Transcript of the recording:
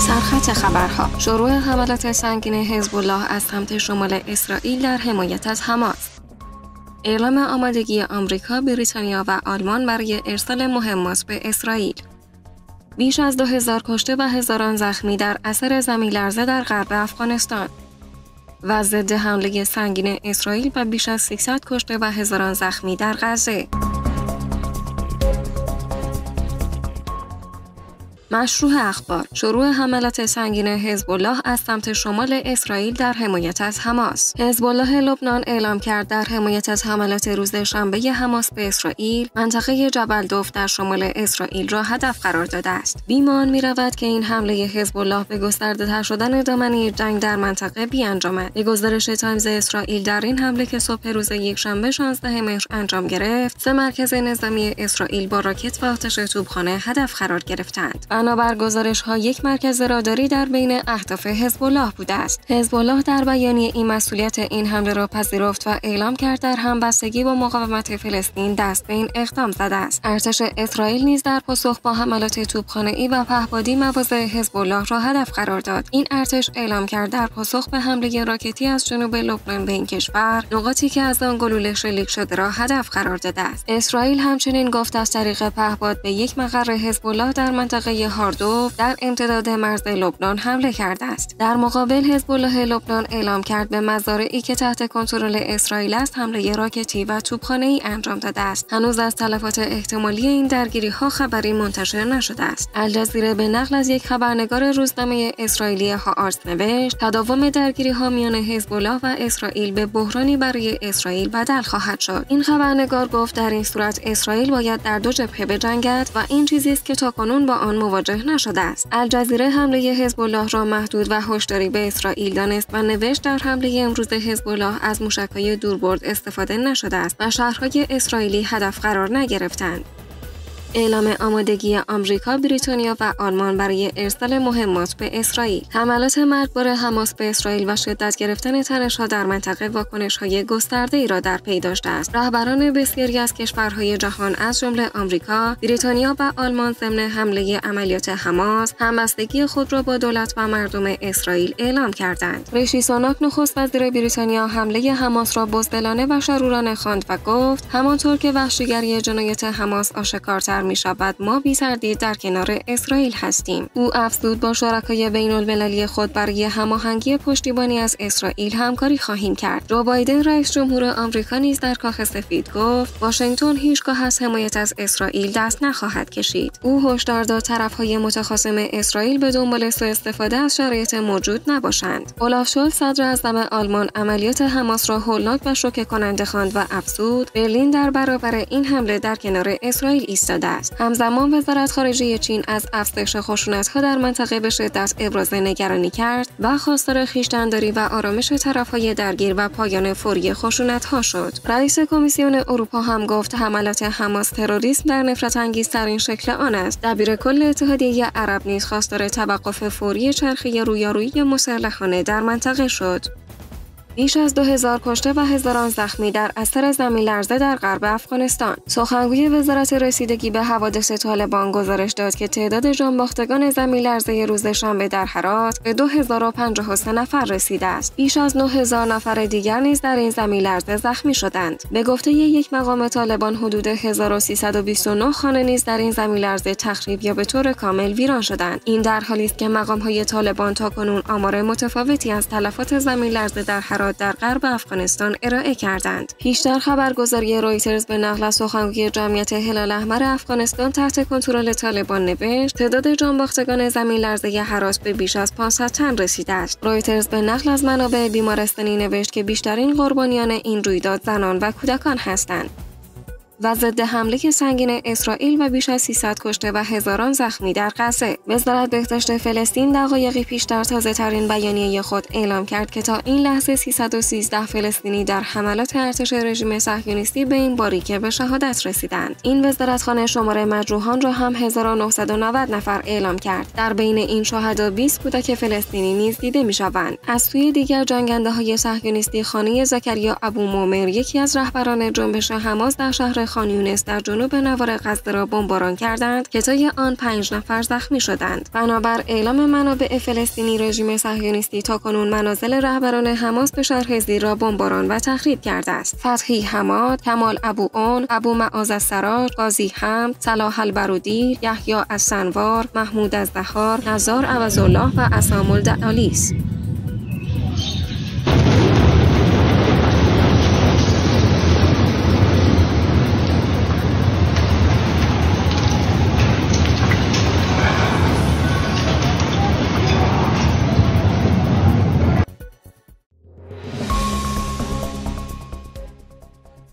سرخط خبرها: شروع حملات سنگین حزب الله از سمت شمال اسرائیل در حمایت از حماس. اعلام آمادگی آمریکا، بریتانیا و آلمان برای ارسال مهمات به اسرائیل. بیش از 2000 کشته و هزاران زخمی در اثر زمین‌لرزه در غرب افغانستان. و ضد حمله سنگین اسرائیل و بیش از 300 کشته و هزاران زخمی در غزه. مشروع اخبار: شروع حملات سنگین حزب الله از سمت شمال اسرائیل در حمایت از حماس. حزب الله لبنان اعلام کرد در حمایت از حملات روز شنبه حماس به اسرائیل، منطقه جبل دوف در شمال اسرائیل را هدف قرار داده است. بی‌مان می‌رود که این حمله حزب الله به گسترده‌تر شدن دامنه جنگ در منطقه بیانجامد. به گزارش تایمز اسرائیل، در این حمله که صبح روز یکشنبه 16 مهر انجام گرفت، 3 مرکز نظامی اسرائیل با راکت و آتش توپخانه هدف قرار گرفتند. بنابر گزارش‌ها، یک مرکز راداری در بین اهداف حزب الله بوده است. حزب الله در بیانیه این مسئولیت این حمله را پذیرفت و اعلام کرد در همبستگی با مقاومت فلسطین دست به این اقدام زده است. ارتش اسرائیل نیز در پاسخ با حملات توپخانه‌ای و پهپادی مواضع حزب الله را هدف قرار داد. این ارتش اعلام کرد در پاسخ به حمله راکتی از جنوب لبنان به این کشور، نقاطی که از آن گلوله شلیک شده را هدف قرار داده است. اسرائیل همچنین گفت از طریق پهپاد به یک مقر حزب الله در منطقه هاردوف در امتداد مرز لبنان حمله کرده است. در مقابل، حزب الله لبنان اعلام کرد به مزارعی که تحت کنترل اسرائیل است حمله راکتی و توپخانه‌ای انجام داده است. هنوز از تلفات احتمالی این درگیری‌ها خبری منتشر نشده است. الجزیره به نقل از یک خبرنگار روزنامه اسرائیلی هآرتس نوشت: تداوم درگیری‌ها میان حزب الله و اسرائیل به بحرانی برای اسرائیل بدل خواهد شد. این خبرنگار گفت در این صورت اسرائیل باید در 2 جبهه بجنگد و این چیزی است که تاکنون با آن مواجه نشده است. الجزیره حمله حزب الله را محدود و هشداری به اسرائیل دانست و نوشت در حمله امروز حزب الله از موشک‌های دوربرد استفاده نشده است و شهرهای اسرائیلی هدف قرار نگرفتند. اعلام آمادگی آمریکا، بریتانیا و آلمان برای ارسال مهمات به اسرائیل. حملات مرگبار حماس به اسرائیل و شدت گرفتن تنش‌ها در منطقه واکنش‌های گسترده‌ای را در پی داشته است. رهبران بسیاری از کشورهای جهان از جمله آمریکا، بریتانیا و آلمان ضمن حمله عملیات حماس، همبستگی خود را با دولت و مردم اسرائیل اعلام کردند. ریشی سوناک، نخست وزیر بریتانیا، حمله حماس را بزدلانه و شرورانه خواند و گفت: همانطور که وحشیگری جنایت حماس آشکارتر می شود، ما بی تردید در کنار اسرائیل هستیم. او افزود: با شرکای بین المللی خود برای هماهنگی پشتیبانی از اسرائیل همکاری خواهیم کرد. جو بایدن، رئیس جمهور آمریکا، نیز در کاخ سفید گفت: واشنگتن هیچگاه از حمایت از اسرائیل دست نخواهد کشید. او هشدار داد طرفهای متخاصم اسرائیل به دنبال سوء استفاده از شرایط موجود نباشند. اولاف شولز، صدر اعظم آلمان، عملیات حماس را هولناک و شوکه کننده خواند و افزود: برلین در برابر این حمله در کنار اسرائیل ایستاده است. همزمان وزارت خارجه چین از افزایش خشونت‌ها در منطقه به شدت ابراز نگرانی کرد و خواستار خویشتن‌داری و آرامش طرف‌های درگیر و پایان فوری خشونت‌ها شد. رئیس کمیسیون اروپا هم گفت حملات حماس تروریسم در نفرت‌انگیزترین شکل آن است. دبیر کل اتحادیه عرب نیز خواستار توقف فوری چرخه رویارویی مسلحانه در منطقه شد. بیش از 2000 کشته و هزاران زخمی در اثر زمین‌لرزه در غرب افغانستان. سخنگوی وزارت رسیدگی به حوادث طالبان گزارش داد که تعداد جانباختگان زمین‌لرزه روز شنبه در هرات به 2053 نفر رسیده است. بیش از 9000 نفر دیگر نیز در این زمین‌لرزه زخمی شدند. به گفته یک مقام طالبان، حدود 1329 خانه نیز در این زمین‌لرزه تخریب یا به طور کامل ویران شدند. این در حالی است که مقام‌های طالبان تاکنون آمار متفاوتی از تلفات زمین‌لرزه در هرات در غرب افغانستان ارائه کردند. پیشتر خبرگزاری رویترز به نقل از سخنگوی جمعیت هلال احمر افغانستان تحت کنترل طالبان نوشت: تعداد جانباختگان زمین‌لرزه هرات به بیش از 500 تن رسیده است. رویترز به نقل از منابع بیمارستانی نوشت که بیشترین قربانیان این رویداد زنان و کودکان هستند. و ضد حمله سنگین اسرائیل و بیش از 300 کشته و هزاران زخمی در غزه. وزارت بهداشت فلسطین دقایقی پیش در تازه‌ترین بیانیه خود اعلام کرد که تا این لحظه 313 فلسطینی در حملات ارتش رژیم صهیونیستی به این باریکه به شهادت رسیدند. این وزارتخانه شماره مجروحان را هم 1990 نفر اعلام کرد. در بین این شهدا 20 کودک فلسطینی نیز دیده می‌شوند. از سوی دیگر جنگنده‌های صهیونیستی خانه زکریا ابو مومر، یکی از رهبران جنبش حماس در شهر خان یونس در جنوب ناور غزه را بمباران کردند که طی آن 5 نفر زخمی شدند. بنابر اعلام منابع فلسطینی، رژیم صهیونیستی تاکنون منازل رهبران حماس به شرح زیر را بمباران و تخریب کرده است. فتحی حماد، کمال ابو اون، ابو معاذ السراج، قاضی حمد، صلاح البرودی، یحیی السنوار، محمود الزهار، نزار عوض‌الله و عصام الدعالیس.